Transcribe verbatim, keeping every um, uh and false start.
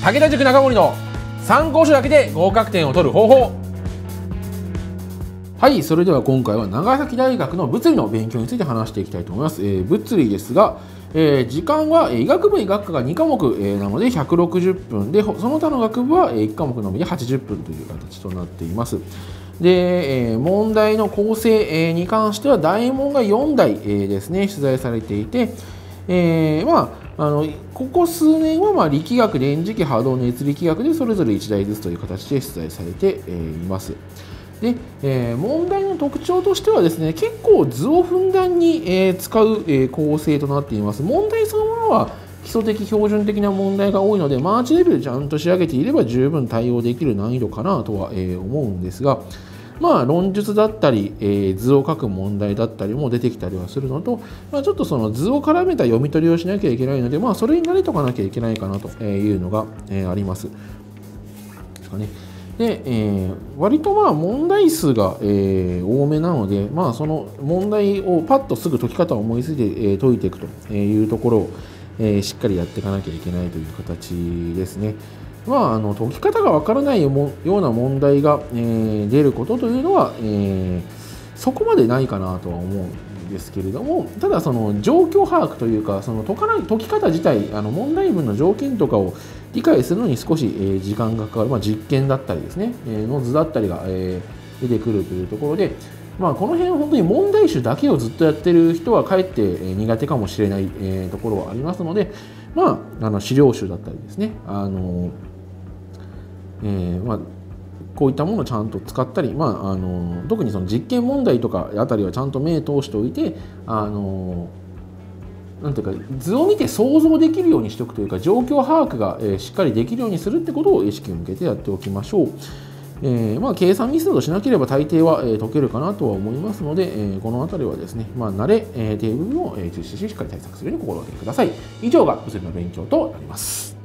武田塾中森の参考書だけで合格点を取る方法。はい、それでは今回は長崎大学の物理の勉強について話していきたいと思います。えー、物理ですが、えー、時間は医学部医学科がに科目、えー、なのでひゃくろくじゅっぷんで、その他の学部はいち科目のみではちじゅっぷんという形となっています。で、えー、問題の構成に関しては大問がよんだい、えー、ですね、出題されていて、えー、まああのここ数年はまあ力学、電磁気、波動、熱力学でそれぞれいちだいずつという形で出題されて、えー、います。で、えー、問題の特徴としてはですね、結構図をふんだんに、えー、使う、えー、構成となっています。問題そのものは基礎的、標準的な問題が多いので、マーチレベルでちゃんと仕上げていれば十分対応できる難易度かなとは、えー、思うんですが、まあ、論述だったり、えー、図を書く問題だったりも出てきたりはするのと、まあ、ちょっとその図を絡めた読み取りをしなきゃいけないので、まあ、それに慣れとかなきゃいけないかなというのが、えー、あります。ですかね。で、えー、割とまあ問題数が、えー、多めなので、まあ、その問題をパッとすぐ解き方を思いついて、えー、解いていくというところを、えー、しっかりやっていかなきゃいけないという形ですね。まあ、あの解き方がわからないような問題が、えー、出ることというのは、えー、そこまでないかなとは思うんですけれども、ただその状況把握というか、その解かない解き方自体、あの問題文の条件とかを理解するのに少し、えー、時間がかかる、まあ、実験だったりですね、えー、の図だったりが、えー、出てくるというところで、まあ、この辺本当に問題集だけをずっとやってる人はかえって苦手かもしれない、えー、ところはありますので、まあ、あの資料集だったりですね、あのえーまあ、こういったものをちゃんと使ったり、まあ、あの特にその実験問題とかあたりはちゃんと目通しておいて、あのなんていうか図を見て想像できるようにしておくというか、状況把握が、えー、しっかりできるようにするってことを意識を向けてやっておきましょう。えーまあ、計算ミスなどしなければ大抵は、えー、解けるかなとは思いますので、えー、この辺りはですね、まあ、慣れ、えー、という部分を、えー、重視ししっかり対策するように心がけてください。以上が物理の勉強となります。